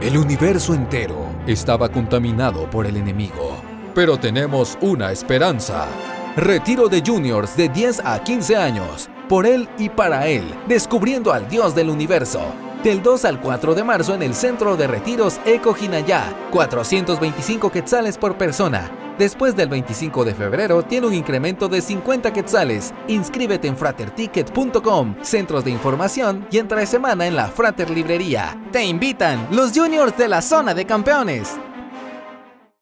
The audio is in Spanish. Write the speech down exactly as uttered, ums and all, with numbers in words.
El universo entero estaba contaminado por el enemigo. Pero tenemos una esperanza. Retiro de juniors de diez a quince años. Por él y para él, descubriendo al Dios del universo. Del dos al cuatro de marzo en el Centro de Retiros Eco Jinayá, cuatrocientos veinticinco quetzales por persona. Después del veinticinco de febrero tiene un incremento de cincuenta quetzales. Inscríbete en frater ticket punto com, centros de información y entre semana en la Frater Librería. Te invitan los juniors de la zona de campeones.